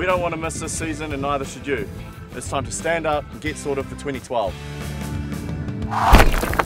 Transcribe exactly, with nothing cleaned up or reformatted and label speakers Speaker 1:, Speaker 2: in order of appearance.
Speaker 1: We don't want to miss this season and neither should you. It's time to stand up and get sorted for twenty twelve.